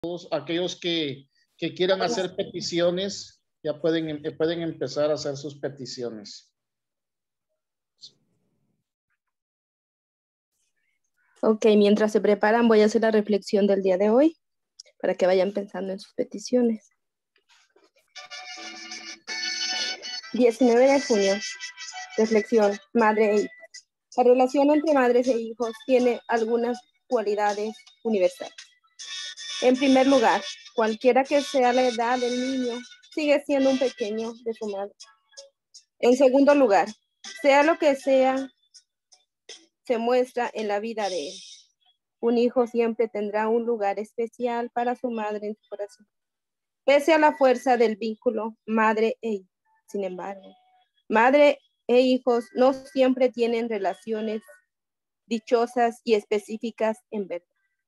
todos aquellos que quieran hacer peticiones, ya pueden empezar a hacer sus peticiones. Ok, mientras se preparan voy a hacer la reflexión del día de hoy para que vayan pensando en sus peticiones. 19 de junio. Reflexión, madre e hijo. La relación entre madres e hijos tiene algunas cualidades universales. En primer lugar, cualquiera que sea la edad del niño, sigue siendo un pequeño de su madre. En segundo lugar, sea lo que sea, se muestra en la vida de él. Un hijo siempre tendrá un lugar especial para su madre en su corazón, pese a la fuerza del vínculo madre e hijo. Sin embargo, madre e hijos no siempre tienen relaciones dichosas y específicas en verdad.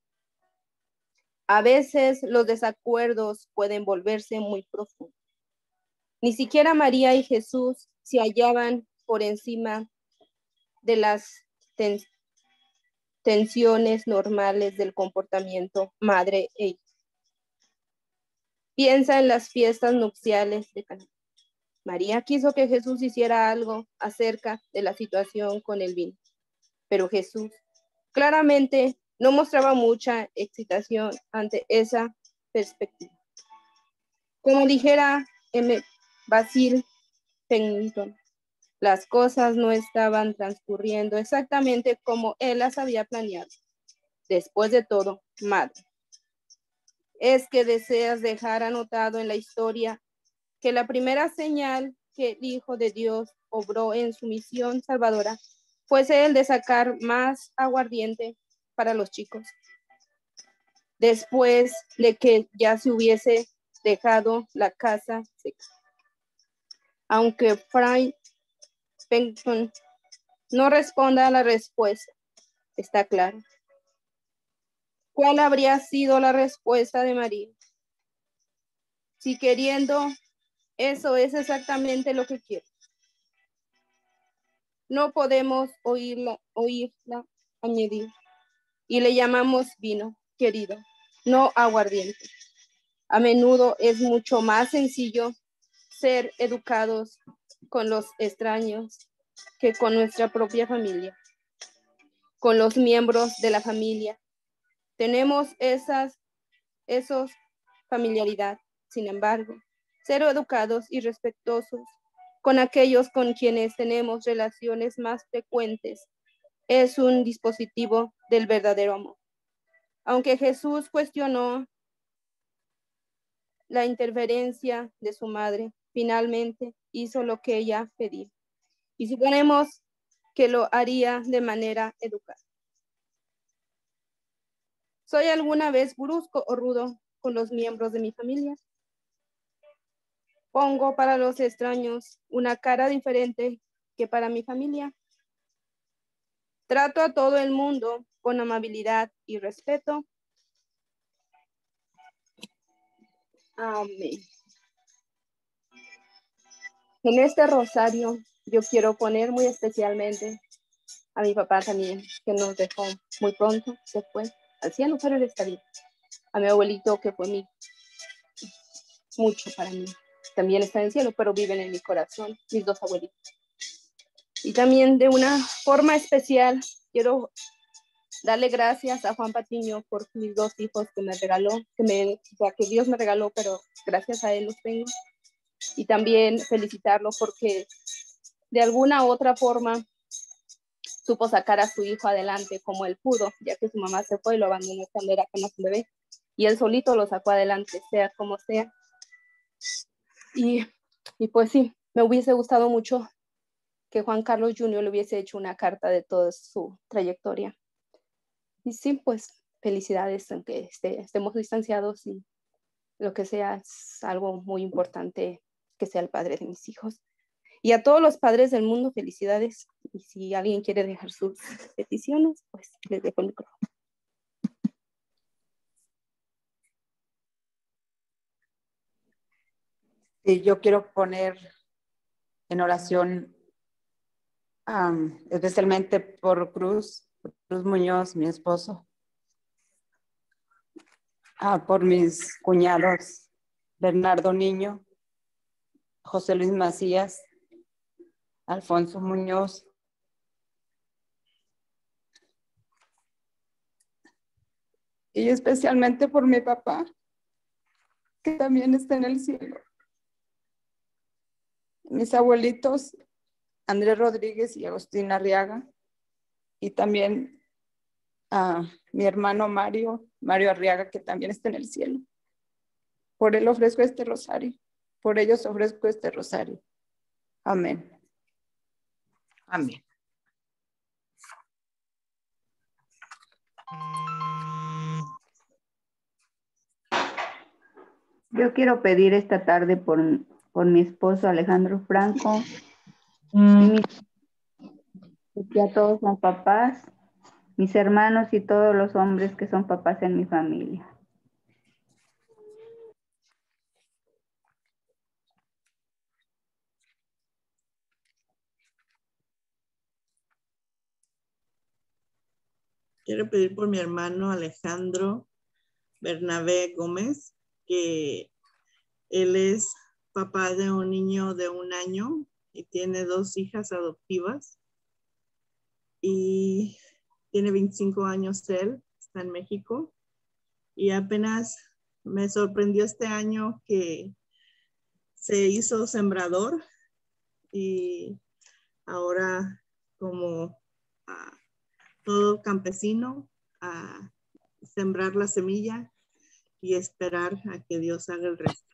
A veces los desacuerdos pueden volverse muy profundos. Ni siquiera María y Jesús se hallaban por encima de las tensiones normales del comportamiento madre e hijo. Piensa en las fiestas nupciales de Caná. María quiso que Jesús hiciera algo acerca de la situación con el vino, pero Jesús claramente no mostraba mucha excitación ante esa perspectiva. Como dijera Basil Pennington, las cosas no estaban transcurriendo exactamente como él las había planeado. Después de todo, madre, es que deseas dejar anotado en la historia que la primera señal que el Hijo de Dios obró en su misión salvadora fuese el de sacar más aguardiente para los chicos, después de que ya se hubiese dejado la casa seca. Aunque Fray Pennington no responda a la respuesta, está claro. ¿Cuál habría sido la respuesta de María? Si queriendo, eso es exactamente lo que quiero. No podemos oírla añadir. Y le llamamos vino, querido, no aguardiente. A menudo es mucho más sencillo ser educados con los extraños que con nuestra propia familia, con los miembros de la familia. Tenemos esos familiaridad. Sin embargo, ser educados y respetuosos con aquellos con quienes tenemos relaciones más frecuentes es un dispositivo del verdadero amor. Aunque Jesús cuestionó la interferencia de su madre, finalmente hizo lo que ella pedía. Y suponemos que lo haría de manera educada. ¿Soy alguna vez brusco o rudo con los miembros de mi familia? ¿Pongo para los extraños una cara diferente que para mi familia? ¿Trato a todo el mundo con amabilidad y respeto? Amén. En este rosario yo quiero poner muy especialmente a mi papá también, que nos dejó muy pronto, se fue al cielo, pero él está bien. A mi abuelito, que fue mucho para mí, también está en el cielo, pero viven en mi corazón, mis dos abuelitos. Y también de una forma especial quiero darle gracias a Juan Patiño por mis dos hijos que me regaló, que Dios me regaló, pero gracias a él los tengo. Y también felicitarlo porque de alguna u otra forma supo sacar a su hijo adelante como él pudo, ya que su mamá se fue y lo abandonó cuando era apenas un bebé. Y él solito lo sacó adelante, sea como sea. Y pues sí, me hubiese gustado mucho que Juan Carlos Jr. le hubiese hecho una carta de toda su trayectoria. Y sí, pues felicidades, aunque estemos distanciados y lo que sea, es algo muy importante que sea el padre de mis hijos. Y a todos los padres del mundo, felicidades. Y si alguien quiere dejar sus peticiones, pues les dejo el micrófono. Sí, yo quiero poner en oración especialmente por Cruz Muñoz, mi esposo. por mis cuñados Bernardo Niño, José Luis Macías, Alfonso Muñoz, y especialmente por mi papá, que también está en el cielo. Mis abuelitos, Andrés Rodríguez y Agustín Arriaga, y también a mi hermano Mario Arriaga, que también está en el cielo. Por él ofrezco este rosario. Por ellos ofrezco este rosario. Amén. Amén. Yo quiero pedir esta tarde por mi esposo Alejandro Franco y a todos los papás, mis hermanos y todos los hombres que son papás en mi familia. Quiero pedir por mi hermano Alejandro Bernabé Gómez, que él es papá de un niño de 1 año y tiene 2 hijas adoptivas. Y tiene 25 años él, está en México. Y apenas me sorprendió este año que se hizo sembrador y ahora como todo campesino a sembrar la semilla y esperar a que Dios haga el resto.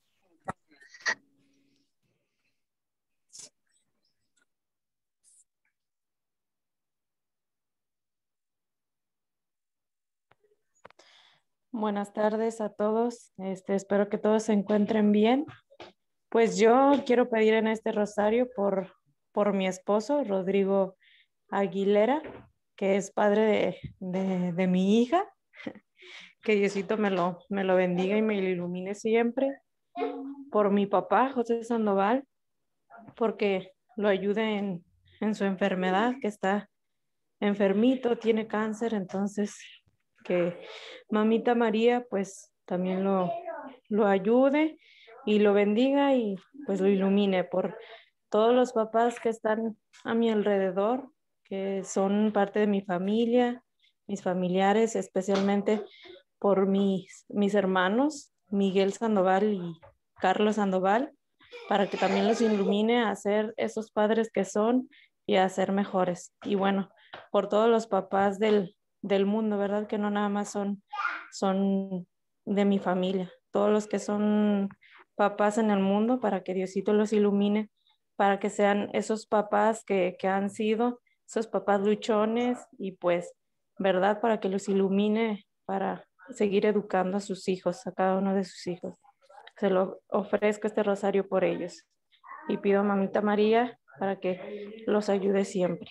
Buenas tardes a todos. Espero que todos se encuentren bien. Pues yo quiero pedir en este rosario por mi esposo, Rodrigo Aguilera, que es padre de mi hija. Que Diosito me lo bendiga y me lo ilumine siempre. Por mi papá, José Sandoval, porque lo ayude en su enfermedad, que está enfermito, tiene cáncer, entonces que mamita María pues también lo ayude y lo bendiga y pues lo ilumine por todos los papás que están a mi alrededor, que son parte de mi familia, mis familiares, especialmente por mis hermanos, Miguel Sandoval y Carlos Sandoval, para que también los ilumine a ser esos padres que son y a ser mejores. Y bueno, por todos los papás del mundo, ¿verdad? Que no nada más son de mi familia, todos los que son papás en el mundo, para que Diosito los ilumine, para que sean esos papás que han sido, esos papás luchones y pues, ¿verdad? Para que los ilumine, para seguir educando a sus hijos, a cada uno de sus hijos. Se lo ofrezco este rosario por ellos y pido a mamita María para que los ayude siempre.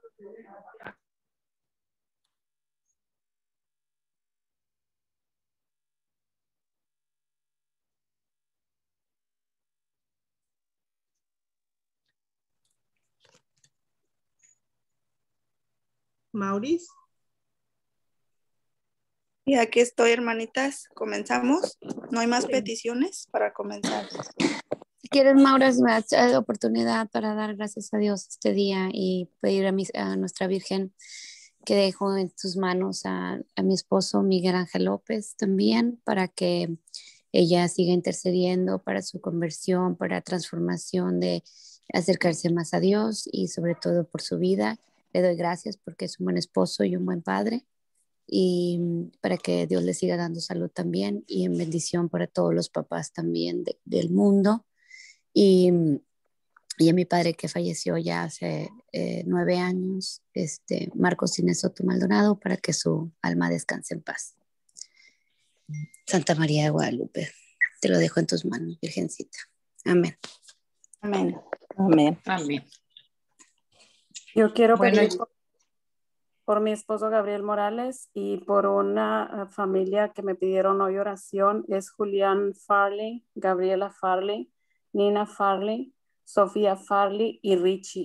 Maurice. Y aquí estoy, hermanitas. ¿Comenzamos? ¿No hay más peticiones para comenzar? Si quieres, Maura, me das la oportunidad para dar gracias a Dios este día y pedir a nuestra Virgen que dejo en tus manos a mi esposo Miguel Ángel López también, para que ella siga intercediendo para su conversión, para transformación de acercarse más a Dios y sobre todo por su vida. Le doy gracias porque es un buen esposo y un buen padre, y para que Dios le siga dando salud también y en bendición para todos los papás también del mundo. Y a mi padre que falleció ya hace 9 años, Marcos Inés Soto Maldonado, para que su alma descanse en paz. Santa María de Guadalupe, te lo dejo en tus manos, Virgencita. Amén. Amén. Amén. Amén. Yo quiero Bueno, pedir por mi esposo Gabriel Morales y por una familia que me pidieron hoy oración. Es Julián Farley, Gabriela Farley, Nina Farley, Sofía Farley y Richie.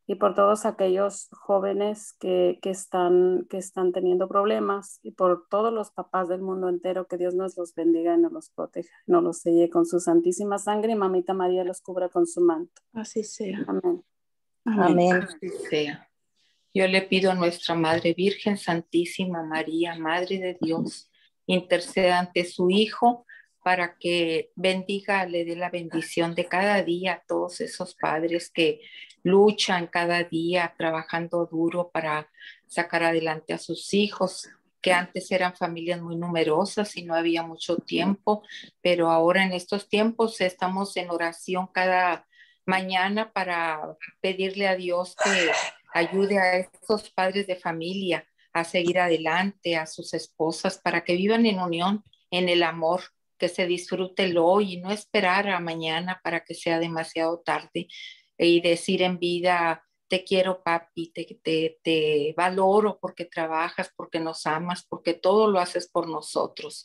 y por todos aquellos jóvenes que están teniendo problemas, y por todos los papás del mundo entero, que Dios nos los bendiga y nos los proteja, nos los selle con su santísima sangre, y Mamita María los cubra con su manto. Así sea. Amén. Amén. Así sea. Yo le pido a nuestra Madre Virgen Santísima María, Madre de Dios, interceda ante su Hijo para que bendiga, le dé la bendición de cada día a todos esos padres que luchan cada día trabajando duro para sacar adelante a sus hijos, que antes eran familias muy numerosas y no había mucho tiempo, pero ahora en estos tiempos estamos en oración cada mañana para pedirle a Dios que ayude a estos padres de familia a seguir adelante, a sus esposas, para que vivan en unión, en el amor, que se disfrute el hoy y no esperar a mañana para que sea demasiado tarde y decir en vida: te quiero, papi, te valoro porque trabajas, porque nos amas, porque todo lo haces por nosotros.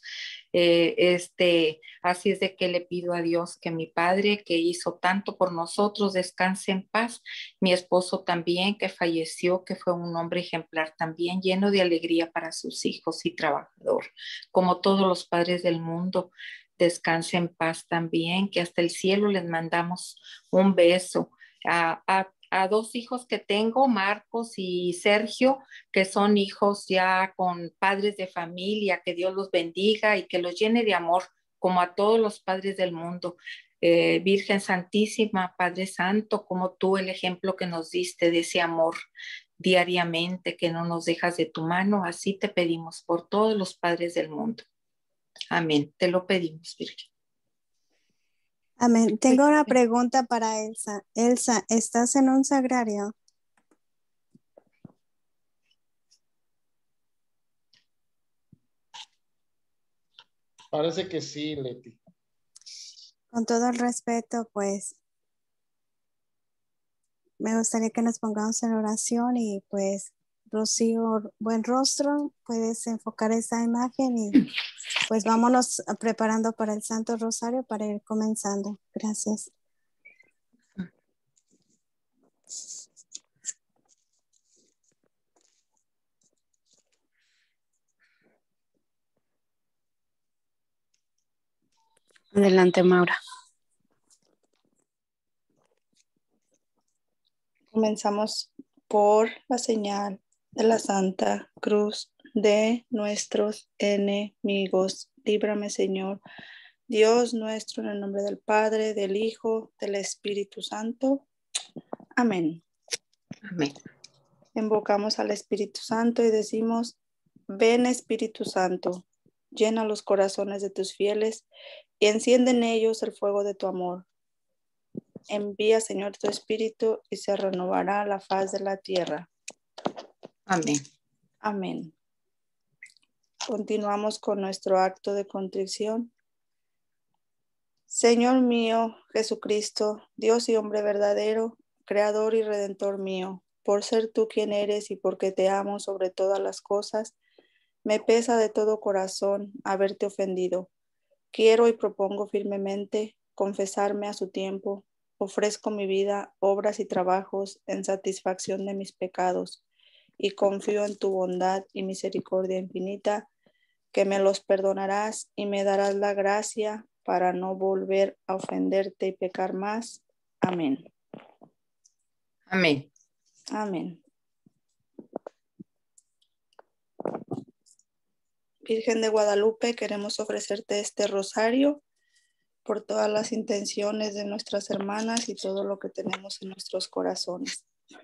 Así es de que le pido a Dios que mi padre, que hizo tanto por nosotros, descanse en paz. Mi esposo también, que falleció, que fue un hombre ejemplar también, lleno de alegría para sus hijos y trabajador, como todos los padres del mundo. Descanse en paz también, que hasta el cielo les mandamos un beso. A dos hijos que tengo, Marcos y Sergio, que son hijos ya con padres de familia, que Dios los bendiga y que los llene de amor, como a todos los padres del mundo. Virgen Santísima, Padre Santo, como tú el ejemplo que nos diste de ese amor diariamente, que no nos dejas de tu mano, así te pedimos por todos los padres del mundo. Amén. Te lo pedimos, Virgen. Amén. Tengo una pregunta para Elsa. Elsa, ¿estás en un sagrario? Parece que sí, Leti. Con todo el respeto, pues me gustaría que nos pongamos en oración y pues Rocío Buenrostro, puedes enfocar esa imagen y pues vámonos preparando para el Santo Rosario para ir comenzando. Gracias. Adelante, Maura. Comenzamos por la señal de la Santa Cruz de nuestros enemigos. Líbrame, Señor, Dios nuestro, en el nombre del Padre, del Hijo, del Espíritu Santo. Amén. Amén. Invocamos al Espíritu Santo y decimos: ven, Espíritu Santo, llena los corazones de tus fieles y enciende en ellos el fuego de tu amor. Envía, Señor, tu Espíritu y se renovará la faz de la tierra. Amén. Amén. Continuamos con nuestro acto de contrición. Señor mío, Jesucristo, Dios y hombre verdadero, Creador y Redentor mío, por ser tú quien eres y porque te amo sobre todas las cosas, me pesa de todo corazón haberte ofendido. Quiero y propongo firmemente confesarme a su tiempo. Ofrezco mi vida, obras y trabajos en satisfacción de mis pecados y confío en tu bondad y misericordia infinita, que me los perdonarás y me darás la gracia para no volver a ofenderte y pecar más. Amén. Amén. Amén. Virgen de Guadalupe, queremos ofrecerte este rosario por todas las intenciones de nuestras hermanas y todo lo que tenemos en nuestros corazones.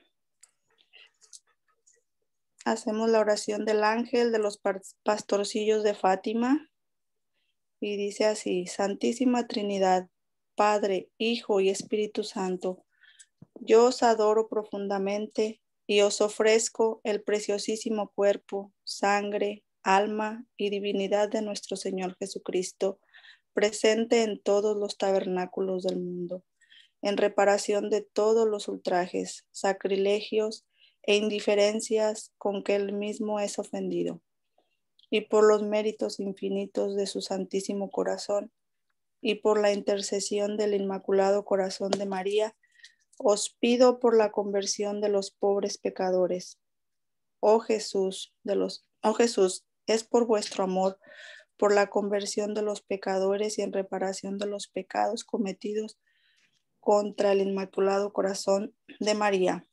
Hacemos la oración del ángel de los pastorcillos de Fátima y dice así: Santísima Trinidad, Padre, Hijo y Espíritu Santo, yo os adoro profundamente y os ofrezco el preciosísimo cuerpo, sangre, alma y divinidad de nuestro Señor Jesucristo, presente en todos los tabernáculos del mundo, en reparación de todos los ultrajes, sacrilegios e indiferencias con que él mismo es ofendido, y por los méritos infinitos de su Santísimo Corazón, y por la intercesión del Inmaculado Corazón de María, Os pido por la conversión de los pobres pecadores. Oh Jesús, es por vuestro amor, por la conversión de los pecadores y en reparación de los pecados cometidos contra el Inmaculado Corazón de María.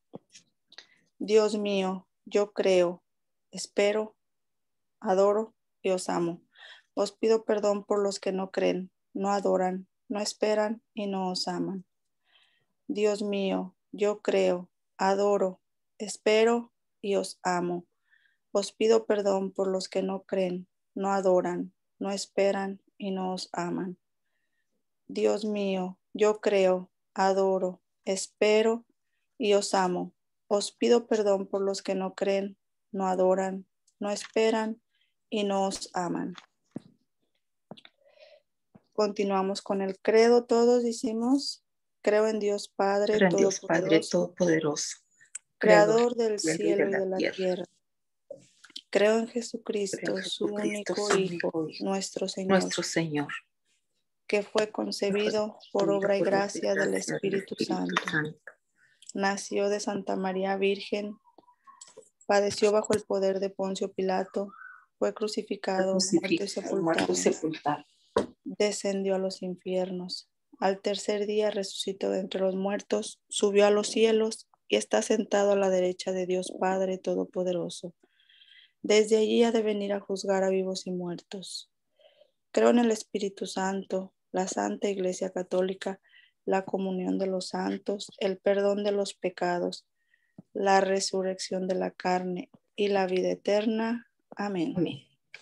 Dios mío, yo creo, espero, adoro y os amo. Os pido perdón por los que no creen, no adoran, no esperan y no os aman. Dios mío, yo creo, adoro, espero y os amo. Os pido perdón por los que no creen, no adoran, no esperan y no os aman. Dios mío, yo creo, adoro, espero y os amo. Os pido perdón por los que no creen, no adoran, no esperan y no os aman. Continuamos con el credo. Todos decimos: creo en Dios Padre Todopoderoso, Creador del cielo y de la tierra. Creo en Jesucristo, su único Hijo, nuestro Señor, que fue concebido por obra y gracia del Espíritu Santo. Nació de Santa María Virgen, padeció bajo el poder de Poncio Pilato, fue crucificado, muerto y sepultado. Descendió a los infiernos. Al tercer día resucitó de entre los muertos, subió a los cielos y está sentado a la derecha de Dios Padre Todopoderoso. Desde allí ha de venir a juzgar a vivos y muertos. Creo en el Espíritu Santo, la Santa Iglesia Católica, la comunión de los santos, el perdón de los pecados, la resurrección de la carne y la vida eterna. Amén. Amén.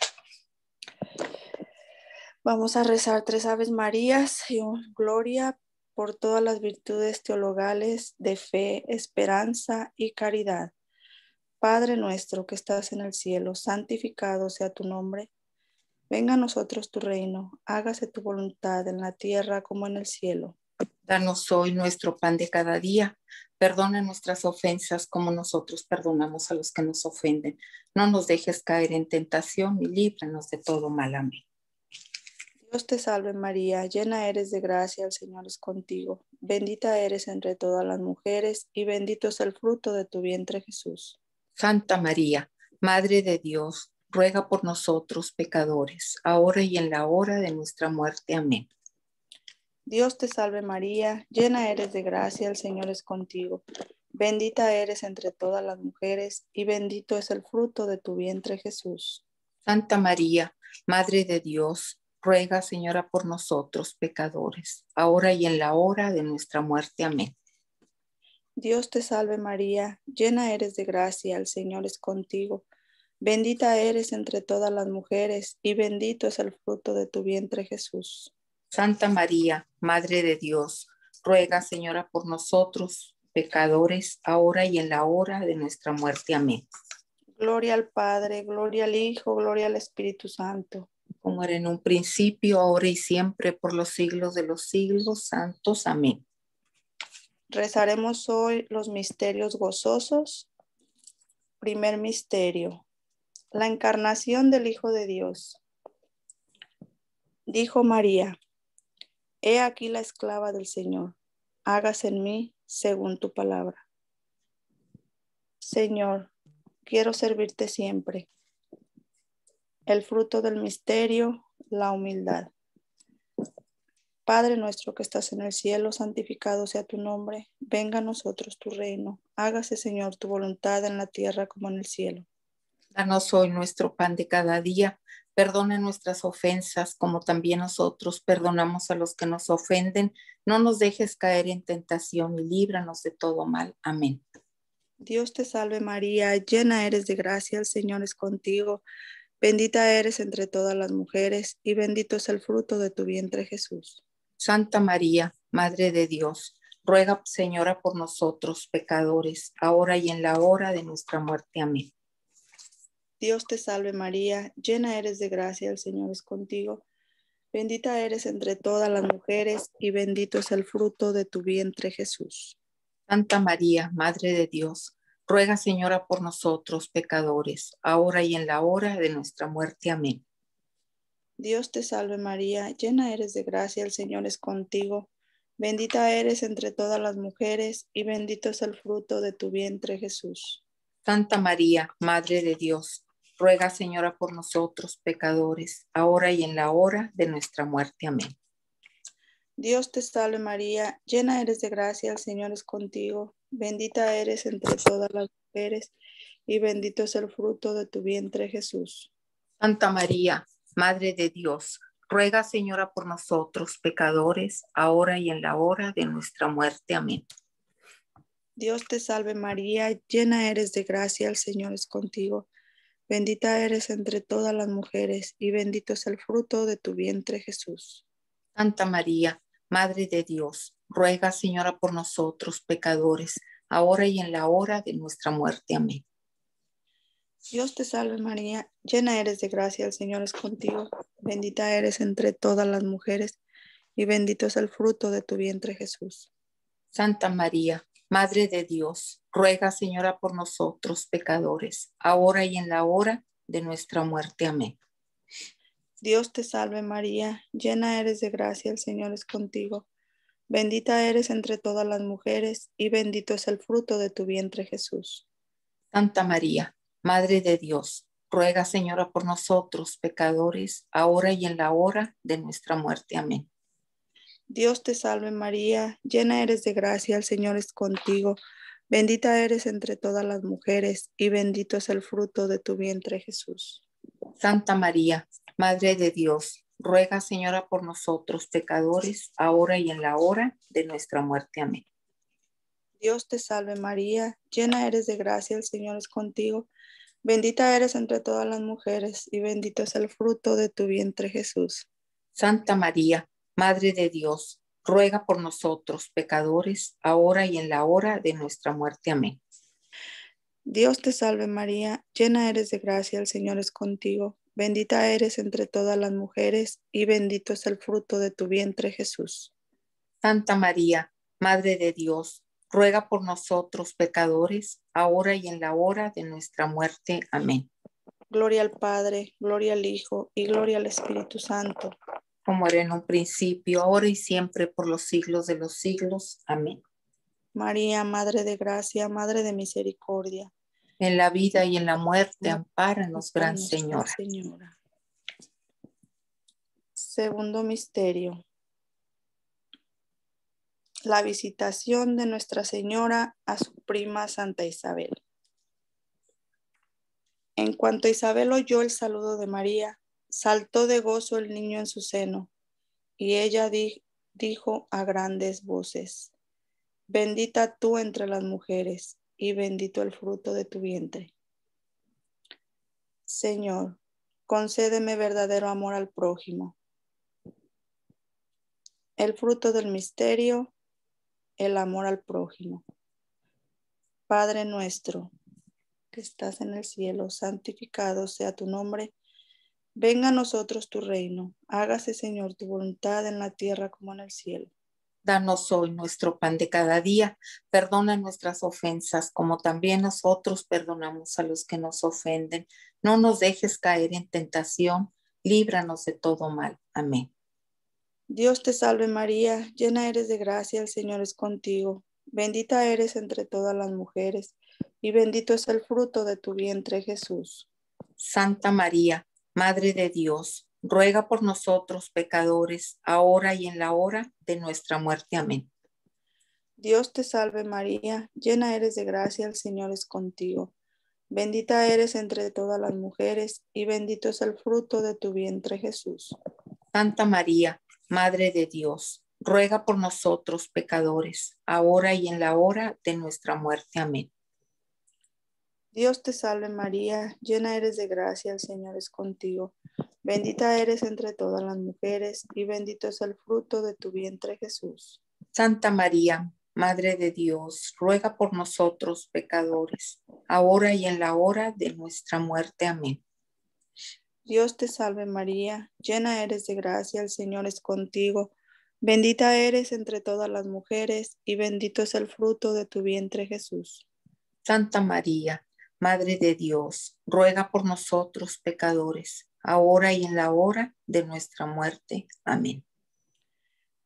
Vamos a rezar 3 Aves Marías y un Gloria por todas las virtudes teologales de fe, esperanza y caridad. Padre nuestro que estás en el cielo, santificado sea tu nombre. Venga a nosotros tu reino, hágase tu voluntad en la tierra como en el cielo. Danos hoy nuestro pan de cada día. Perdona nuestras ofensas como nosotros perdonamos a los que nos ofenden. No nos dejes caer en tentación y líbranos de todo mal. Amén. Dios te salve María, llena eres de gracia, el Señor es contigo. Bendita eres entre todas las mujeres y bendito es el fruto de tu vientre Jesús. Santa María, Madre de Dios, ruega por nosotros pecadores, ahora y en la hora de nuestra muerte. Amén. Dios te salve María, llena eres de gracia, el Señor es contigo. Bendita eres entre todas las mujeres y bendito es el fruto de tu vientre Jesús. Santa María, Madre de Dios, ruega, Señora, por nosotros pecadores, ahora y en la hora de nuestra muerte. Amén. Dios te salve María, llena eres de gracia, el Señor es contigo. Bendita eres entre todas las mujeres y bendito es el fruto de tu vientre Jesús. Santa María, Madre de Dios, ruega, Señora, por nosotros pecadores, ahora y en la hora de nuestra muerte. Amén. Gloria al Padre, gloria al Hijo, gloria al Espíritu Santo. Como era en un principio, ahora y siempre, por los siglos de los siglos santos. Amén. Rezaremos hoy los misterios gozosos. Primer misterio, la encarnación del Hijo de Dios. Dijo María: He aquí la esclava del Señor, hágase en mí según tu palabra. Señor, quiero servirte siempre. El fruto del misterio, la humildad. Padre nuestro que estás en el cielo, santificado sea tu nombre. Venga a nosotros tu reino. Hágase, Señor, tu voluntad en la tierra como en el cielo. Danos hoy nuestro pan de cada día. Perdona nuestras ofensas como también nosotros perdonamos a los que nos ofenden. No nos dejes caer en tentación y líbranos de todo mal. Amén. Dios te salve María, llena eres de gracia, el Señor es contigo. Bendita eres entre todas las mujeres y bendito es el fruto de tu vientre Jesús. Santa María, Madre de Dios, ruega, Señora, por nosotros pecadores, ahora y en la hora de nuestra muerte. Amén. Dios te salve María, llena eres de gracia, el Señor es contigo. Bendita eres entre todas las mujeres y bendito es el fruto de tu vientre Jesús. Santa María, Madre de Dios, ruega, Señora, por nosotros pecadores, ahora y en la hora de nuestra muerte. Amén. Dios te salve María, llena eres de gracia, el Señor es contigo. Bendita eres entre todas las mujeres y bendito es el fruto de tu vientre, Jesús. Santa María, Madre de Dios, ruega, Señora, por nosotros pecadores, ahora y en la hora de nuestra muerte. Amén. Dios te salve María, llena eres de gracia, el Señor es contigo. Bendita eres entre todas las mujeres y bendito es el fruto de tu vientre, Jesús. Santa María, Madre de Dios, ruega, Señora, por nosotros pecadores, ahora y en la hora de nuestra muerte. Amén. Dios te salve María, llena eres de gracia, el Señor es contigo. Bendita eres entre todas las mujeres y bendito es el fruto de tu vientre, Jesús. Santa María, Madre de Dios, ruega, Señora, por nosotros pecadores, ahora y en la hora de nuestra muerte. Amén. Dios te salve María, llena eres de gracia, el Señor es contigo. Bendita eres entre todas las mujeres y bendito es el fruto de tu vientre, Jesús. Santa María, Madre de Dios, ruega, Señora, por nosotros pecadores, ahora y en la hora de nuestra muerte. Amén. Dios te salve María, llena eres de gracia, el Señor es contigo. Bendita eres entre todas las mujeres y bendito es el fruto de tu vientre, Jesús. Santa María, Madre de Dios, ruega, Señora, por nosotros pecadores, ahora y en la hora de nuestra muerte. Amén. Dios te salve María, llena eres de gracia, el Señor es contigo. Bendita eres entre todas las mujeres y bendito es el fruto de tu vientre, Jesús. Santa María, Madre de Dios, ruega, Señora, por nosotros pecadores, ahora y en la hora de nuestra muerte. Amén. Dios te salve María, llena eres de gracia, el Señor es contigo. Bendita eres entre todas las mujeres y bendito es el fruto de tu vientre, Jesús. Santa María, Madre de Dios, ruega por nosotros pecadores, ahora y en la hora de nuestra muerte. Amén. Dios te salve María, llena eres de gracia, el Señor es contigo. Bendita eres entre todas las mujeres y bendito es el fruto de tu vientre, Jesús. Santa María, Madre de Dios, ruega por nosotros pecadores, ahora y en la hora de nuestra muerte. Amén. Gloria al Padre, gloria al Hijo y gloria al Espíritu Santo. Como era en un principio, ahora y siempre, por los siglos de los siglos. Amén. María, Madre de gracia, Madre de misericordia. En la vida y en la muerte, ampáranos, Gran Señora. Segundo misterio. La visitación de Nuestra Señora a su prima Santa Isabel. En cuanto Isabel oyó el saludo de María, saltó de gozo el niño en su seno, y ella dijo a grandes voces: Bendita tú entre las mujeres, y bendito el fruto de tu vientre. Señor, concédeme verdadero amor al prójimo. El fruto del misterio, el amor al prójimo. Padre nuestro, que estás en el cielo, santificado sea tu nombre. Venga a nosotros tu reino. Hágase, Señor, tu voluntad en la tierra como en el cielo. Danos hoy nuestro pan de cada día. Perdona nuestras ofensas, como también nosotros perdonamos a los que nos ofenden. No nos dejes caer en tentación. Líbranos de todo mal. Amén. Dios te salve María, llena eres de gracia, el Señor es contigo. Bendita eres entre todas las mujeres, y bendito es el fruto de tu vientre, Jesús. Santa María, Madre de Dios, ruega por nosotros pecadores, ahora y en la hora de nuestra muerte. Amén. Dios te salve María, llena eres de gracia, el Señor es contigo. Bendita eres entre todas las mujeres, y bendito es el fruto de tu vientre, Jesús. Santa María, Madre de Dios, ruega por nosotros pecadores, ahora y en la hora de nuestra muerte. Amén. Dios te salve María, llena eres de gracia, el Señor es contigo. Bendita eres entre todas las mujeres, y bendito es el fruto de tu vientre, Jesús. Santa María, Madre de Dios, ruega por nosotros pecadores, ahora y en la hora de nuestra muerte. Amén. Dios te salve María, llena eres de gracia, el Señor es contigo. Bendita eres entre todas las mujeres, y bendito es el fruto de tu vientre, Jesús. Santa María, Madre de Dios, ruega por nosotros pecadores, ahora y en la hora de nuestra muerte. Amén.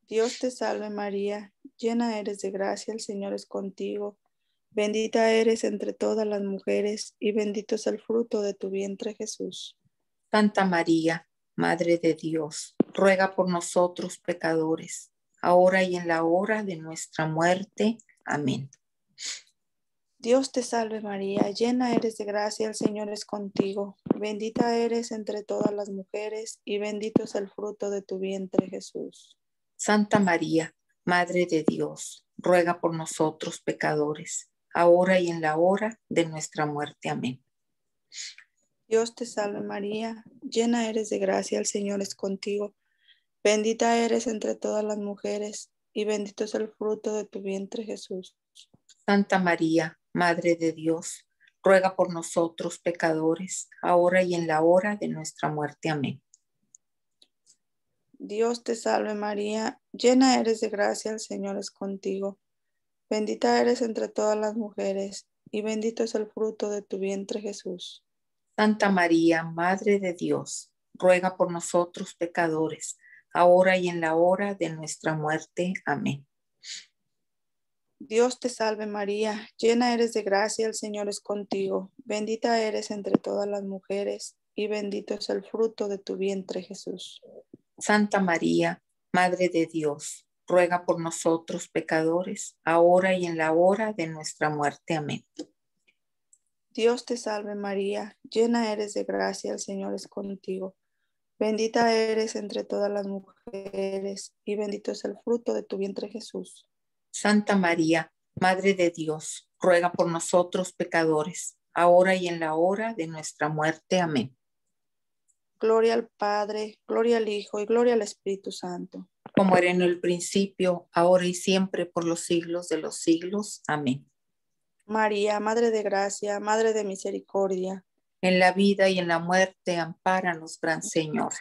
Dios te salve María, llena eres de gracia, el Señor es contigo. Bendita eres entre todas las mujeres y bendito es el fruto de tu vientre Jesús. Santa María, Madre de Dios, ruega por nosotros pecadores, ahora y en la hora de nuestra muerte. Amén. Dios te salve María, llena eres de gracia, el Señor es contigo. Bendita eres entre todas las mujeres y bendito es el fruto de tu vientre Jesús. Santa María, Madre de Dios, ruega por nosotros pecadores, ahora y en la hora de nuestra muerte. Amén. Dios te salve María, llena eres de gracia, el Señor es contigo. Bendita eres entre todas las mujeres y bendito es el fruto de tu vientre Jesús. Santa María, Madre de Dios, ruega por nosotros pecadores, ahora y en la hora de nuestra muerte. Amén. Dios te salve María, llena eres de gracia, el Señor es contigo. Bendita eres entre todas las mujeres y bendito es el fruto de tu vientre Jesús. Santa María, Madre de Dios, ruega por nosotros pecadores, ahora y en la hora de nuestra muerte. Amén. Dios te salve María, llena eres de gracia, el Señor es contigo. Bendita eres entre todas las mujeres y bendito es el fruto de tu vientre Jesús. Santa María, Madre de Dios, ruega por nosotros pecadores, ahora y en la hora de nuestra muerte. Amén. Dios te salve María, llena eres de gracia, el Señor es contigo. Bendita eres entre todas las mujeres y bendito es el fruto de tu vientre Jesús. Santa María, Madre de Dios, ruega por nosotros pecadores, ahora y en la hora de nuestra muerte. Amén. Gloria al Padre, gloria al Hijo y gloria al Espíritu Santo. Como era en el principio, ahora y siempre, por los siglos de los siglos. Amén. María, Madre de Gracia, Madre de Misericordia. En la vida y en la muerte, ampáranos, Gran Señor.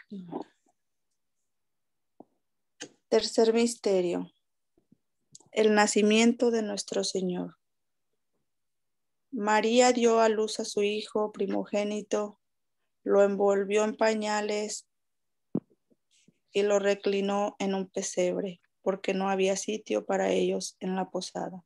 Tercer misterio. El nacimiento de nuestro Señor. María dio a luz a su Hijo primogénito, lo envolvió en pañales y lo reclinó en un pesebre, porque no había sitio para ellos en la posada.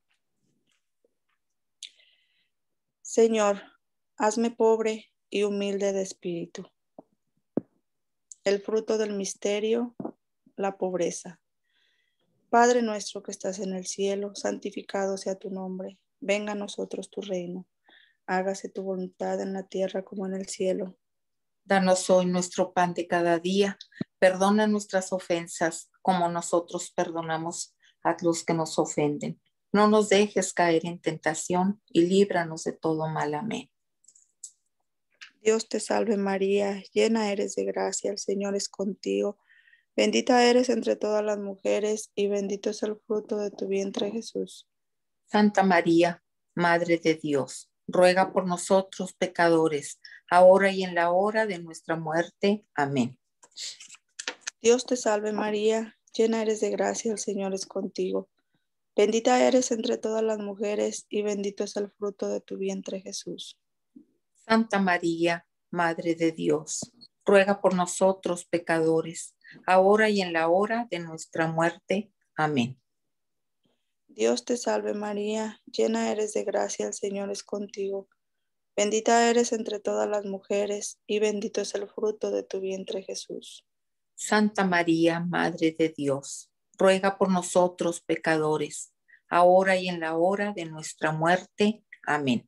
Señor, hazme pobre y humilde de espíritu. El fruto del misterio, la pobreza. Padre nuestro que estás en el cielo, santificado sea tu nombre. Venga a nosotros tu reino. Hágase tu voluntad en la tierra como en el cielo. Danos hoy nuestro pan de cada día. Perdona nuestras ofensas, como nosotros perdonamos a los que nos ofenden. No nos dejes caer en tentación y líbranos de todo mal. Amén. Dios te salve María, llena eres de gracia, el Señor es contigo. Bendita eres entre todas las mujeres y bendito es el fruto de tu vientre Jesús. Santa María, Madre de Dios, ruega por nosotros pecadores, ahora y en la hora de nuestra muerte. Amén. Dios te salve María, llena eres de gracia, el Señor es contigo. Bendita eres entre todas las mujeres y bendito es el fruto de tu vientre Jesús. Santa María, Madre de Dios, ruega por nosotros pecadores, ahora y en la hora de nuestra muerte. Amén. Dios te salve María, llena eres de gracia, el Señor es contigo. Bendita eres entre todas las mujeres y bendito es el fruto de tu vientre Jesús. Santa María, Madre de Dios, ruega por nosotros pecadores, ahora y en la hora de nuestra muerte. Amén.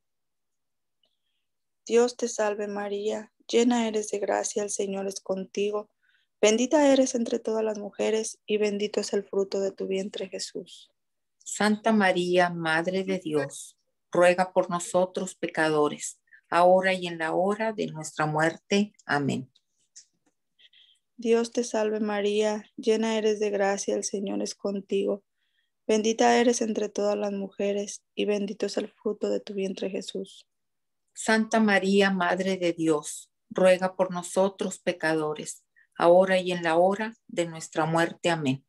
Dios te salve María, llena eres de gracia, el Señor es contigo. Bendita eres entre todas las mujeres y bendito es el fruto de tu vientre Jesús. Santa María, Madre de Dios, ruega por nosotros pecadores, ahora y en la hora de nuestra muerte. Amén. Dios te salve María, llena eres de gracia, el Señor es contigo. Bendita eres entre todas las mujeres y bendito es el fruto de tu vientre Jesús. Santa María, Madre de Dios, ruega por nosotros pecadores, ahora y en la hora de nuestra muerte. Amén.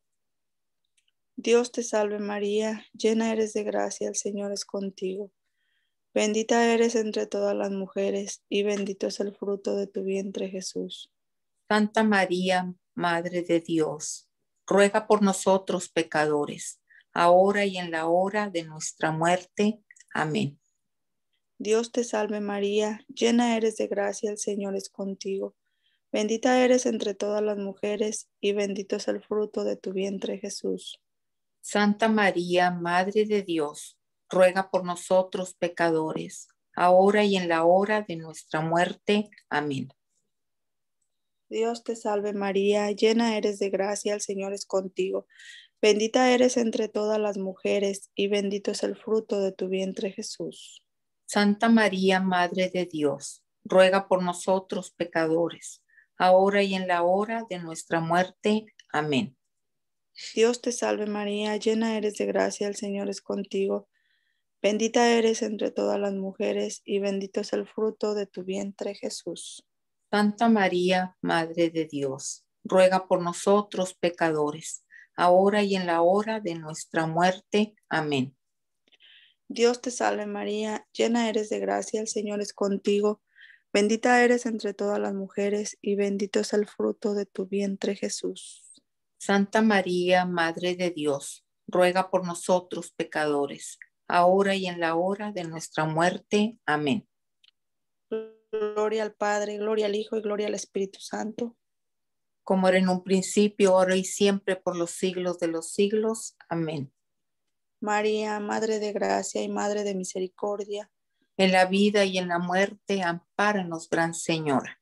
Dios te salve María, llena eres de gracia, el Señor es contigo. Bendita eres entre todas las mujeres y bendito es el fruto de tu vientre Jesús. Santa María, Madre de Dios, ruega por nosotros pecadores, ahora y en la hora de nuestra muerte. Amén. Dios te salve María, llena eres de gracia, el Señor es contigo. Bendita eres entre todas las mujeres y bendito es el fruto de tu vientre, Jesús. Santa María, Madre de Dios, ruega por nosotros pecadores, ahora y en la hora de nuestra muerte. Amén. Dios te salve María, llena eres de gracia, el Señor es contigo. Bendita eres entre todas las mujeres y bendito es el fruto de tu vientre, Jesús. Santa María, Madre de Dios, ruega por nosotros pecadores, ahora y en la hora de nuestra muerte. Amén. Dios te salve María, llena eres de gracia, el Señor es contigo. Bendita eres entre todas las mujeres y bendito es el fruto de tu vientre, Jesús. Santa María, Madre de Dios, ruega por nosotros pecadores, ahora y en la hora de nuestra muerte. Amén. Dios te salve María, llena eres de gracia, el Señor es contigo. Bendita eres entre todas las mujeres y bendito es el fruto de tu vientre, Jesús. Santa María, Madre de Dios, ruega por nosotros pecadores, ahora y en la hora de nuestra muerte. Amén. Gloria al Padre, gloria al Hijo y gloria al Espíritu Santo. Como era en un principio, ahora y siempre, por los siglos de los siglos. Amén. María, Madre de gracia y Madre de misericordia. En la vida y en la muerte, ampáranos, Gran Señora.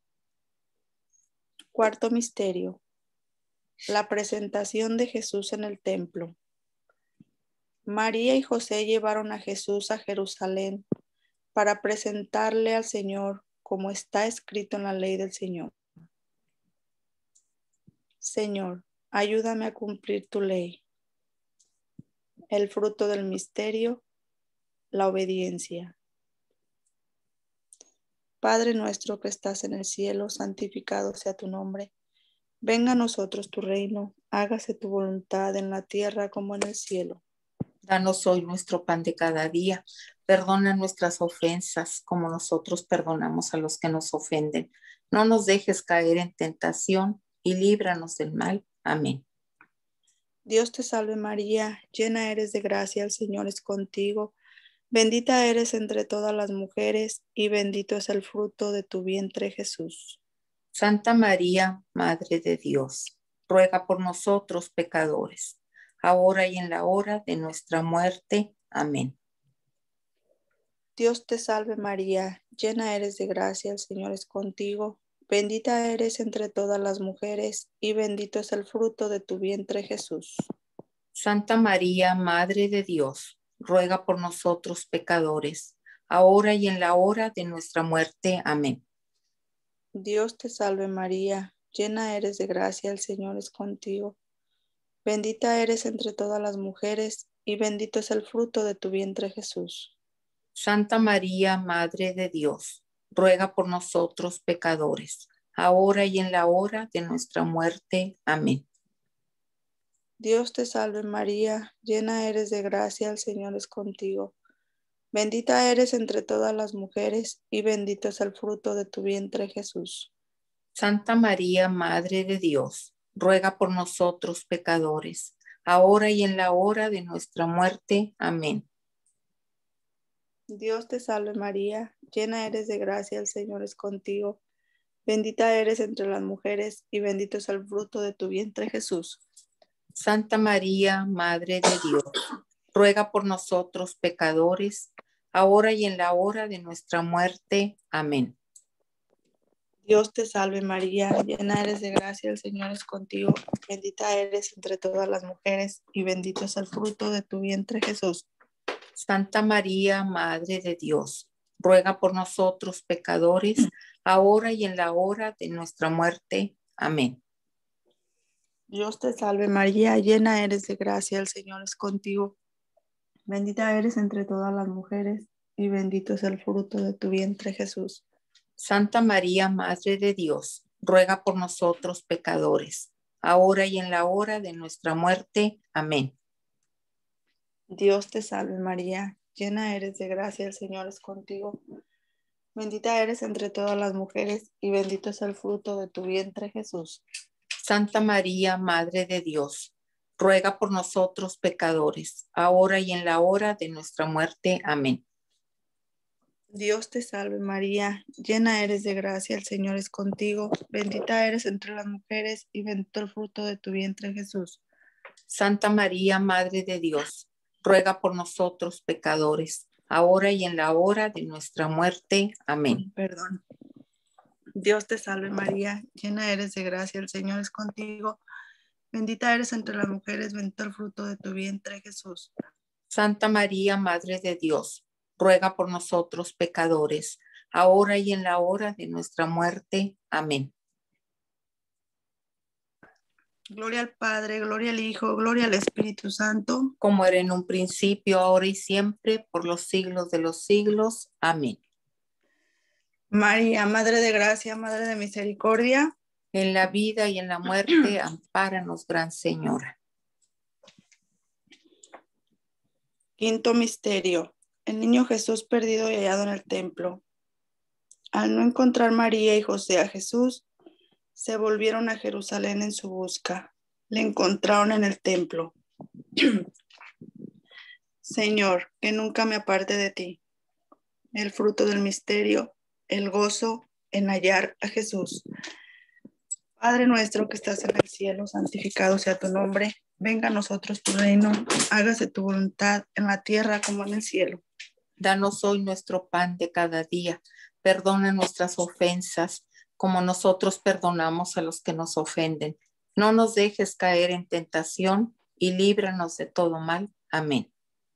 Cuarto misterio. La presentación de Jesús en el templo. María y José llevaron a Jesús a Jerusalén para presentarle al Señor como está escrito en la ley del Señor. Señor, ayúdame a cumplir tu ley. El fruto del misterio, la obediencia. Padre nuestro que estás en el cielo, santificado sea tu nombre. Venga a nosotros tu reino, hágase tu voluntad en la tierra como en el cielo. Danos hoy nuestro pan de cada día. Perdona nuestras ofensas como nosotros perdonamos a los que nos ofenden. No nos dejes caer en tentación y líbranos del mal. Amén. Dios te salve María, llena eres de gracia, el Señor es contigo. Bendita eres entre todas las mujeres y bendito es el fruto de tu vientre, Jesús. Santa María, Madre de Dios, ruega por nosotros pecadores, ahora y en la hora de nuestra muerte. Amén. Dios te salve María, llena eres de gracia, el Señor es contigo. Bendita eres entre todas las mujeres y bendito es el fruto de tu vientre, Jesús. Santa María, Madre de Dios, ruega por nosotros pecadores, ahora y en la hora de nuestra muerte. Amén. Dios te salve María, llena eres de gracia, el Señor es contigo. Bendita eres entre todas las mujeres y bendito es el fruto de tu vientre, Jesús. Santa María, Madre de Dios, ruega por nosotros pecadores, ahora y en la hora de nuestra muerte. Amén. Dios te salve María, llena eres de gracia, el Señor es contigo. Bendita eres entre todas las mujeres y bendito es el fruto de tu vientre, Jesús. Santa María, Madre de Dios, ruega por nosotros pecadores, ahora y en la hora de nuestra muerte. Amén. Dios te salve María, llena eres de gracia, el Señor es contigo. Bendita eres entre las mujeres y bendito es el fruto de tu vientre, Jesús. Santa María, Madre de Dios, ruega por nosotros pecadores, ahora y en la hora de nuestra muerte. Amén. Dios te salve María, llena eres de gracia, el Señor es contigo. Bendita eres entre todas las mujeres y bendito es el fruto de tu vientre, Jesús. Santa María, Madre de Dios, ruega por nosotros pecadores, ahora y en la hora de nuestra muerte. Amén. Dios te salve María, llena eres de gracia, el Señor es contigo. Bendita eres entre todas las mujeres y bendito es el fruto de tu vientre, Jesús. Santa María, Madre de Dios, ruega por nosotros pecadores, ahora y en la hora de nuestra muerte. Amén. Dios te salve María, llena eres de gracia, el Señor es contigo. Bendita eres entre todas las mujeres y bendito es el fruto de tu vientre, Jesús. Santa María, Madre de Dios, ruega por nosotros pecadores, ahora y en la hora de nuestra muerte. Amén. Dios te salve María, llena eres de gracia, el Señor es contigo, bendita eres entre las mujeres y bendito el fruto de tu vientre Jesús. Santa María, Madre de Dios, ruega por nosotros pecadores, ahora y en la hora de nuestra muerte. Amén. Perdón. Dios te salve María, llena eres de gracia, el Señor es contigo, bendita eres entre las mujeres, bendito el fruto de tu vientre Jesús. Santa María, Madre de Dios, ruega por nosotros pecadores, ahora y en la hora de nuestra muerte. Amén. Gloria al Padre, gloria al Hijo, gloria al Espíritu Santo. Como era en un principio, ahora y siempre, por los siglos de los siglos. Amén. María, Madre de Gracia, Madre de Misericordia. En la vida y en la muerte, ampáranos, Gran Señora. Quinto misterio. El niño Jesús perdido y hallado en el templo. Al no encontrar María y José a Jesús, se volvieron a Jerusalén en su busca. Le encontraron en el templo. Señor, que nunca me aparte de ti. El fruto del misterio, el gozo en hallar a Jesús. Padre nuestro que estás en el cielo, santificado sea tu nombre. Venga a nosotros tu reino. Hágase tu voluntad en la tierra como en el cielo. Danos hoy nuestro pan de cada día. Perdona nuestras ofensas, como nosotros perdonamos a los que nos ofenden. No nos dejes caer en tentación y líbranos de todo mal. Amén.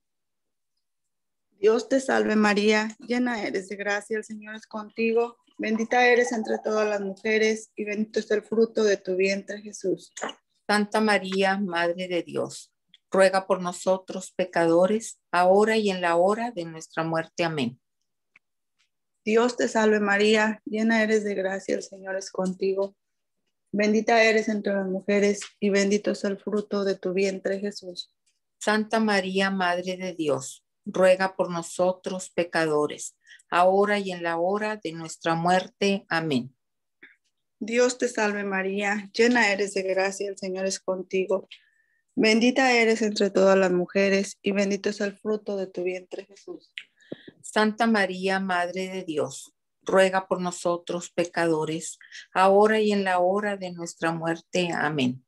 Dios te salve María, llena eres de gracia, el Señor es contigo. Bendita eres entre todas las mujeres y bendito es el fruto de tu vientre Jesús. Santa María, Madre de Dios, ruega por nosotros pecadores, ahora y en la hora de nuestra muerte. Amén. Dios te salve María, llena eres de gracia, el Señor es contigo. Bendita eres entre las mujeres y bendito es el fruto de tu vientre Jesús. Santa María, Madre de Dios, ruega por nosotros pecadores, ahora y en la hora de nuestra muerte. Amén. Dios te salve María, llena eres de gracia, el Señor es contigo. Bendita eres entre todas las mujeres y bendito es el fruto de tu vientre Jesús. Santa María, Madre de Dios, ruega por nosotros pecadores, ahora y en la hora de nuestra muerte. Amén.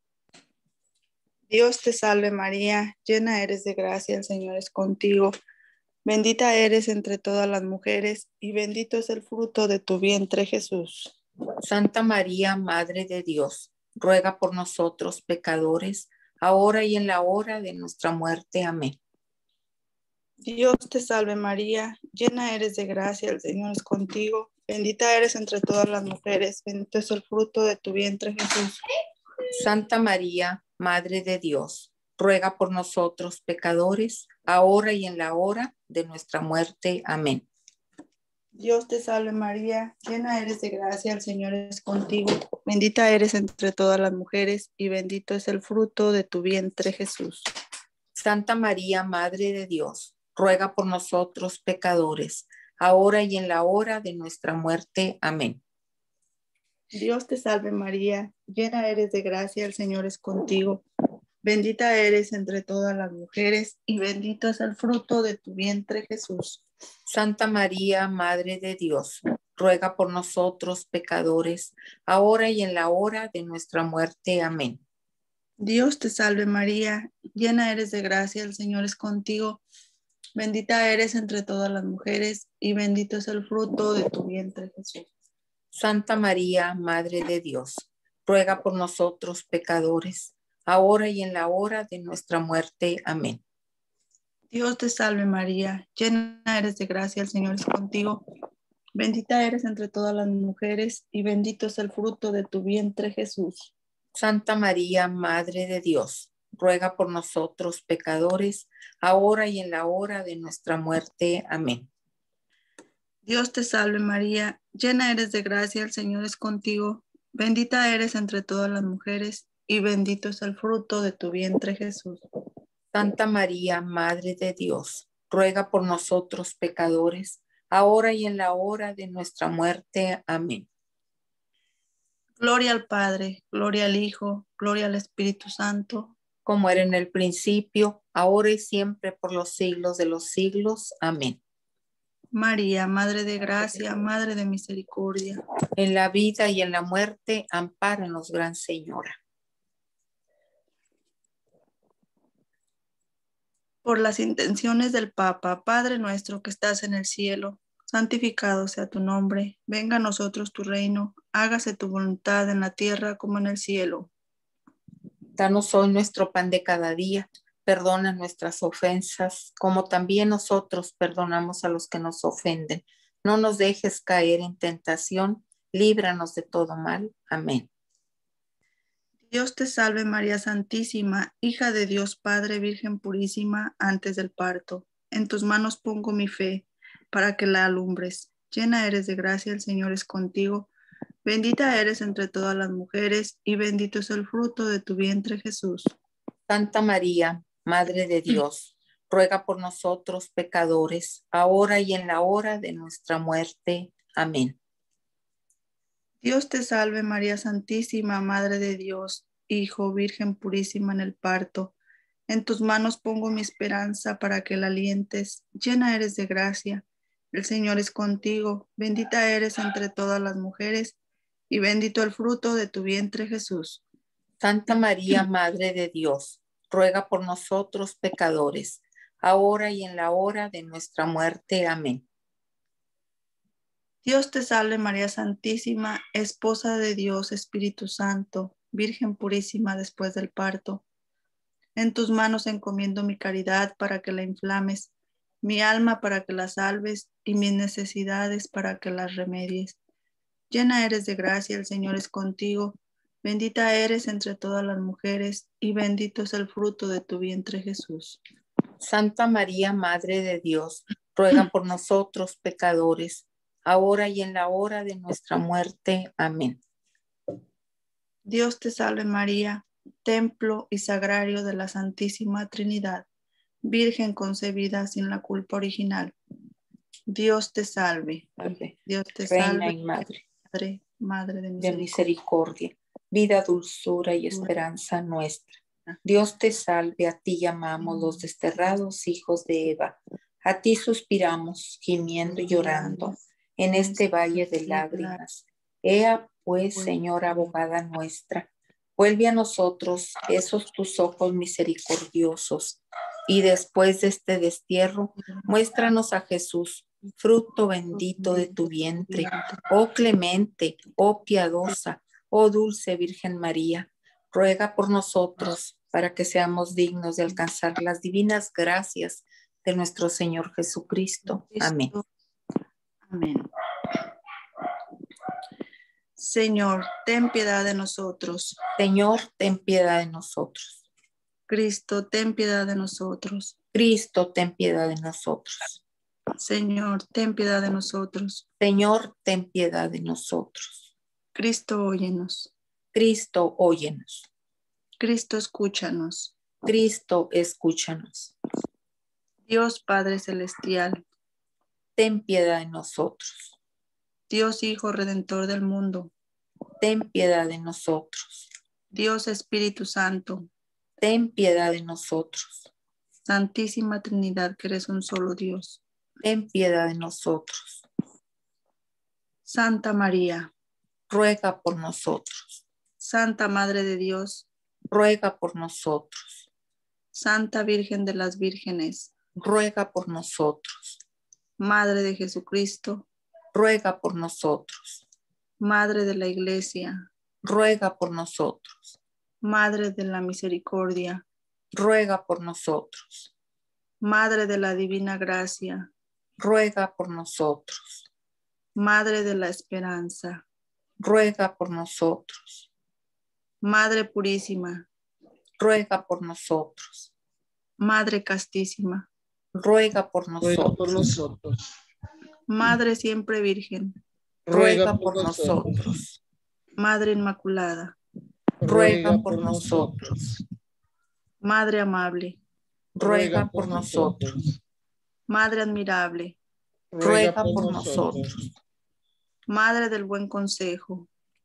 Dios te salve María, llena eres de gracia, el Señor es contigo. Bendita eres entre todas las mujeres y bendito es el fruto de tu vientre Jesús. Santa María, Madre de Dios, ruega por nosotros pecadores, ahora y en la hora de nuestra muerte. Amén. Dios te salve María, llena eres de gracia, el Señor es contigo. Bendita eres entre todas las mujeres, bendito es el fruto de tu vientre Jesús. Santa María, Madre de Dios, ruega por nosotros pecadores, ahora y en la hora de nuestra muerte. Amén. Dios te salve María, llena eres de gracia, el Señor es contigo. Bendita eres entre todas las mujeres y bendito es el fruto de tu vientre Jesús. Santa María, Madre de Dios, ruega por nosotros pecadores, ahora y en la hora de nuestra muerte. Amén. Dios te salve María, llena eres de gracia, el Señor es contigo. Bendita eres entre todas las mujeres y bendito es el fruto de tu vientre Jesús. Santa María, Madre de Dios, ruega por nosotros pecadores, ahora y en la hora de nuestra muerte. Amén. Dios te salve María, llena eres de gracia, el Señor es contigo. Bendita eres entre todas las mujeres y bendito es el fruto de tu vientre Jesús. Santa María, Madre de Dios, ruega por nosotros pecadores, ahora y en la hora de nuestra muerte. Amén. Dios te salve María, llena eres de gracia, el Señor es contigo. Bendita eres entre todas las mujeres y bendito es el fruto de tu vientre Jesús. Santa María, Madre de Dios, ruega por nosotros pecadores, ahora y en la hora de nuestra muerte. Amén. Dios te salve María, llena eres de gracia, el Señor es contigo. Bendita eres entre todas las mujeres y bendito es el fruto de tu vientre Jesús. Santa María, Madre de Dios, ruega por nosotros pecadores, ahora y en la hora de nuestra muerte. Amén. Gloria al Padre, gloria al Hijo, gloria al Espíritu Santo. Como era en el principio, ahora y siempre, por los siglos de los siglos. Amén. María, Madre de gracia, Madre de misericordia. En la vida y en la muerte, ampáranos, Gran Señora. Por las intenciones del Papa, Padre nuestro que estás en el cielo, santificado sea tu nombre, venga a nosotros tu reino, hágase tu voluntad en la tierra como en el cielo. Danos hoy nuestro pan de cada día, perdona nuestras ofensas, como también nosotros perdonamos a los que nos ofenden. No nos dejes caer en tentación, líbranos de todo mal. Amén. Dios te salve María Santísima, hija de Dios Padre, Virgen purísima, antes del parto. En tus manos pongo mi fe, para que la alumbres. Llena eres de gracia, el Señor es contigo. Bendita eres entre todas las mujeres, y bendito es el fruto de tu vientre, Jesús. Santa María, Madre de Dios, ruega por nosotros pecadores, ahora y en la hora de nuestra muerte. Amén. Dios te salve María Santísima, Madre de Dios, Hijo, Virgen purísima en el parto. En tus manos pongo mi esperanza para que la alientes. Llena eres de gracia, el Señor es contigo. Bendita eres entre todas las mujeres, y bendito el fruto de tu vientre, Jesús. Santa María, Madre de Dios, ruega por nosotros pecadores, ahora y en la hora de nuestra muerte. Amén. Dios te salve María Santísima, Esposa de Dios, Espíritu Santo, Virgen purísima después del parto. En tus manos encomiendo mi caridad para que la inflames, mi alma para que la salves y mis necesidades para que las remedies. Llena eres de gracia, el Señor es contigo. Bendita eres entre todas las mujeres y bendito es el fruto de tu vientre, Jesús. Santa María, Madre de Dios, ruega por nosotros pecadores, ahora y en la hora de nuestra muerte. Amén. Dios te salve María, templo y sagrario de la Santísima Trinidad, Virgen concebida sin la culpa original. Dios te salve. Dios te Reina salve, y Madre, Madre de de misericordia, vida, dulzura y esperanza nuestra. Dios te salve, a ti llamamos los desterrados hijos de Eva. A ti suspiramos, gimiendo y llorando, en este valle de lágrimas. Ea pues, Señora abogada nuestra, vuelve a nosotros esos tus ojos misericordiosos, y después de este destierro, muéstranos a Jesús, fruto bendito de tu vientre. Oh clemente, oh piadosa, oh dulce Virgen María, ruega por nosotros para que seamos dignos de alcanzar las divinas gracias de nuestro Señor Jesucristo. Amén. Amén. Señor, ten piedad de nosotros. Señor, ten piedad de nosotros. Cristo, ten piedad de nosotros. Cristo, ten piedad de nosotros. Señor, ten piedad de nosotros. Señor, ten piedad de nosotros. Cristo, óyenos. Cristo, óyenos. Cristo, escúchanos. Cristo, escúchanos. Dios Padre Celestial, ten piedad de nosotros. Dios Hijo Redentor del mundo, ten piedad de nosotros. Dios Espíritu Santo, ten piedad de nosotros. Santísima Trinidad, que eres un solo Dios, ten piedad de nosotros. Santa María, ruega por nosotros. Santa Madre de Dios, ruega por nosotros. Santa Virgen de las Vírgenes, ruega por nosotros. Madre de Jesucristo, ruega por nosotros. Madre de la Iglesia, ruega por nosotros. Madre de la Misericordia, ruega por nosotros. Madre de la Divina Gracia, ruega por nosotros. Madre de la Esperanza, ruega por nosotros. Madre Purísima, ruega por nosotros. Madre Castísima, ruega por nosotros. Madre Siempre Virgen, ruega por nosotros. Madre Inmaculada, ruega por nosotros. Madre Amable, ruega por nosotros. Madre Admirable, ruega por nosotros. Madre del Buen Consejo,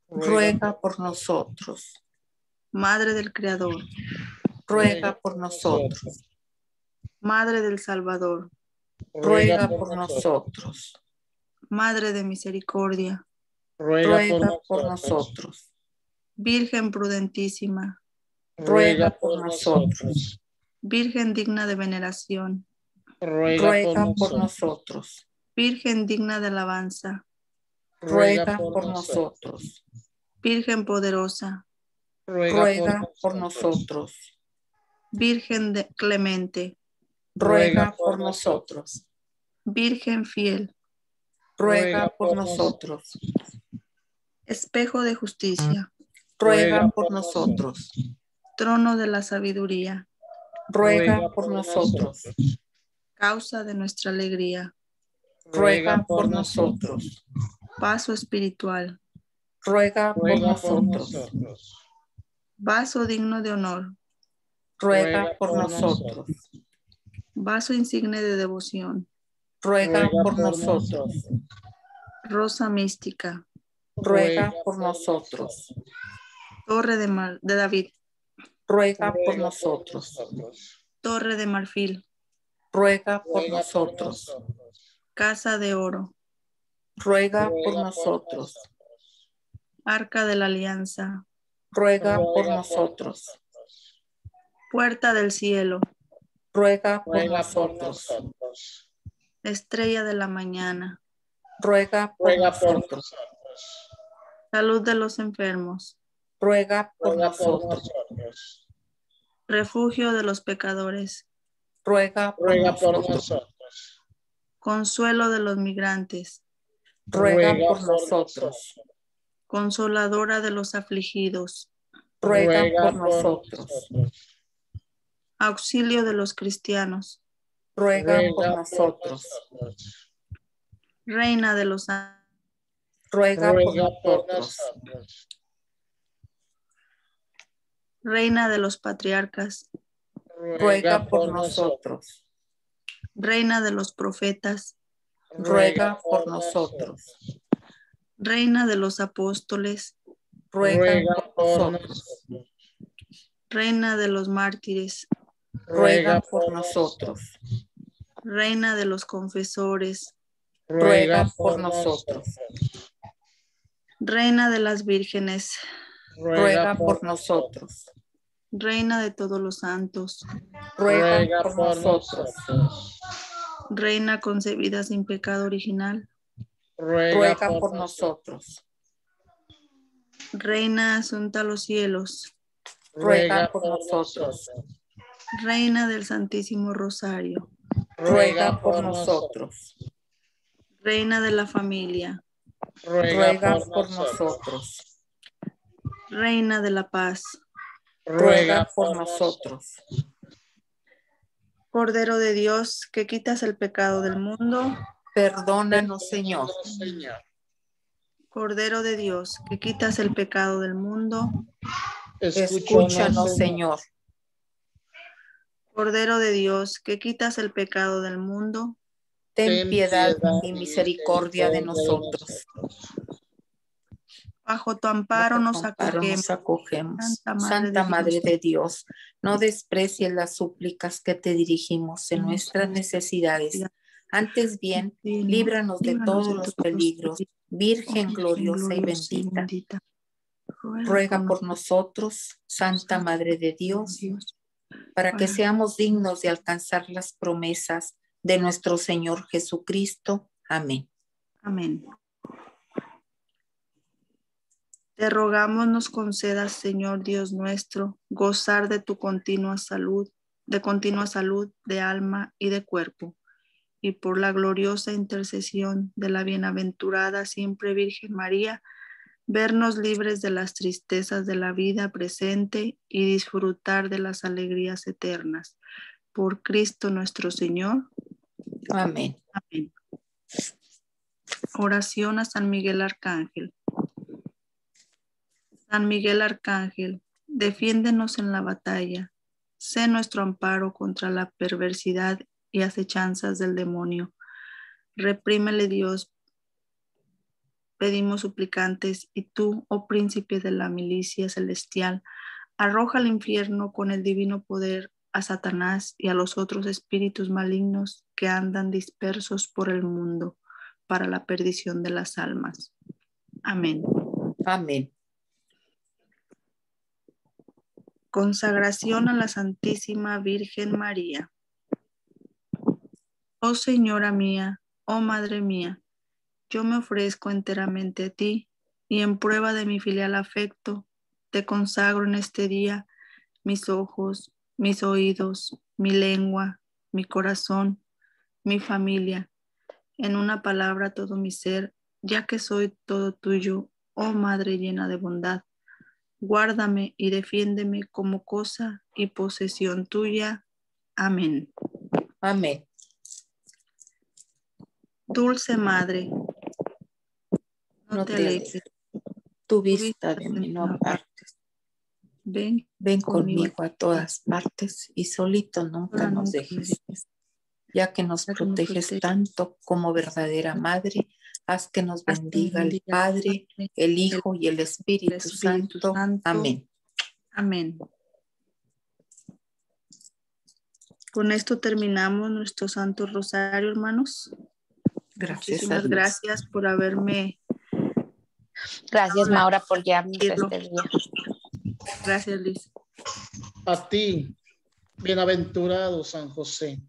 ruega por nosotros. Madre del Creador, Ruega por nosotros. Madre del Salvador, Ruega por nosotros. Madre de Misericordia, Ruega por nosotros. Virgen prudentísima, Ruega por nosotros. Virgen digna de veneración, Ruega por nosotros. Virgen digna de alabanza, Ruega por nosotros. Virgen poderosa, Ruega por nosotros. Virgen clemente, Ruega por nosotros. Virgen fiel, Ruega por nosotros. espejo de justicia, Ruega por nosotros. trono de la sabiduría, Ruega por nosotros. causa de nuestra alegría, Ruega por nosotros. paso espiritual, Ruega por nosotros. vaso digno de honor, Ruega por nosotros. vaso insigne de devoción, Ruega por nosotros. rosa mística, Ruega por nosotros. torre de David, Ruega por nosotros. torre de marfil, Ruega por nosotros. casa de oro, Ruega por nosotros. arca de la alianza, Ruega por nosotros. puerta del cielo, Ruega por nosotros. estrella de la mañana, Ruega por nosotros. salud de los enfermos, Ruega por nosotros. refugio de los pecadores, Ruega por nosotros. consuelo de los migrantes, Ruega por nosotros. consoladora de los afligidos, Ruega por nosotros. auxilio de los cristianos, Ruega por nosotros. reina de los Ruega por nosotros. reina de los patriarcas, Ruega por nosotros. reina de los profetas, Ruega por nosotros. reina de los apóstoles, Ruega por nosotros. reina de los mártires, Ruega por nosotros. reina de los confesores, Ruega por nosotros. reina de las vírgenes, Ruega por nosotros. reina de todos los santos, Ruega por nosotros. reina concebida sin pecado original, Ruega por nosotros. reina asunta a los cielos, Ruega por nosotros. reina del Santísimo Rosario, Ruega por nosotros. reina de la familia, Ruega por nosotros. reina de la paz, Ruega por nosotros. Cordero de Dios, que quitas el pecado del mundo, Perdónanos, Señor. Cordero de Dios, que quitas el pecado del mundo, Escúchanos, Señor. Cordero de Dios, que quitas el pecado del mundo, Ten piedad y misericordia de nosotros. bajo tu amparo nos acogemos. Santa Madre de Dios, no desprecies las súplicas que te dirigimos en nuestras necesidades. Antes bien, líbranos de todos los peligros. Virgen gloriosa y bendita. Ruega por nosotros, Santa Madre de Dios, para que seamos dignos de alcanzar las promesas de nuestro Señor Jesucristo. Amén. Amén. Te rogamos nos concedas, Señor Dios nuestro, gozar de tu continua salud de alma y de cuerpo, y por la gloriosa intercesión de la bienaventurada siempre Virgen María, vernos libres de las tristezas de la vida presente y disfrutar de las alegrías eternas. Por Cristo nuestro Señor. Amén. Amén. Oración a San Miguel Arcángel. San Miguel Arcángel, defiéndenos en la batalla. Sé nuestro amparo contra la perversidad y acechanzas del demonio. Reprímele Dios pedimos suplicantes, y tú, oh príncipe de la milicia celestial, arroja al infierno con el divino poder a Satanás y a los otros espíritus malignos que andan dispersos por el mundo para la perdición de las almas. Amén. Amén. Consagración a la Santísima Virgen María. Oh Señora mía, oh Madre mía, yo me ofrezco enteramente a ti y en prueba de mi filial afecto, te consagro en este día mis ojos, mis oídos, mi lengua, mi corazón, mi familia, en una palabra todo mi ser, ya que soy todo tuyo, oh Madre llena de bondad. Guárdame y defiéndeme como cosa y posesión tuya. Amén. Amén. Dulce Madre, no te alegres, tu vista de mí no apartes. Ven conmigo a todas partes y solito nunca nos dejes. Ya que nos proteges tanto como verdadera Madre, haz que nos bendiga el Padre, el Hijo y el Espíritu Santo. Amén. Amén. Con esto terminamos nuestro Santo Rosario, hermanos. Muchísimas gracias por haberme. Gracias, Maura, por guiarnos este día. Gracias, Liz. A ti, bienaventurado San José,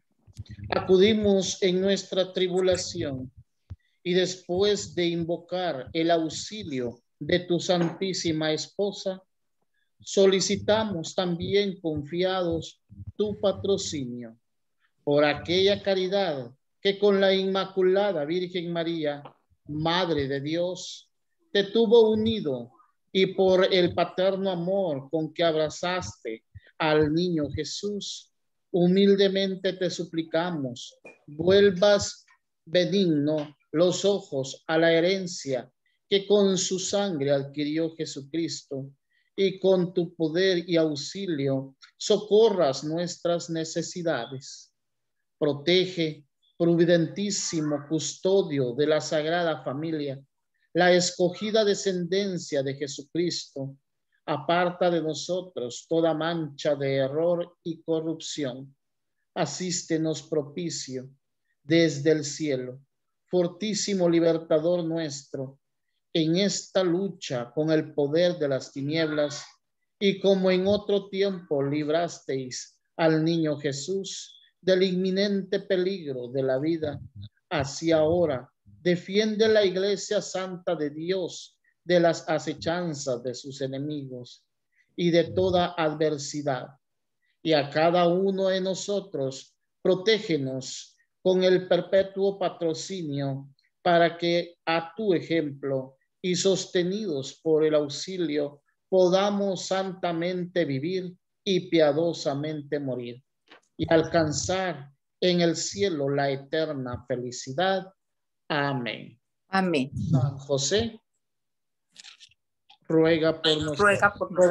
acudimos en nuestra tribulación y después de invocar el auxilio de tu Santísima Esposa, solicitamos también confiados tu patrocinio por aquella caridad que con la Inmaculada Virgen María, Madre de Dios, te tuvo unido y por el paterno amor con que abrazaste al niño Jesús, humildemente te suplicamos, vuelvas benigno los ojos a la herencia que con su sangre adquirió Jesucristo, y con tu poder y auxilio socorras nuestras necesidades. Protege, providentísimo custodio de la Sagrada Familia, la escogida descendencia de Jesucristo. Aparta de nosotros toda mancha de error y corrupción. Asístenos propicio desde el cielo, fortísimo libertador nuestro, en esta lucha con el poder de las tinieblas, y como en otro tiempo librasteis al niño Jesús del inminente peligro de la vida, así ahora defiende la Iglesia Santa de Dios de las acechanzas de sus enemigos y de toda adversidad. Y a cada uno de nosotros protégenos con el perpetuo patrocinio, para que a tu ejemplo y sostenidos por el auxilio podamos santamente vivir y piadosamente morir y alcanzar en el cielo la eterna felicidad. Amén. Amén. San José, ruega por nosotros.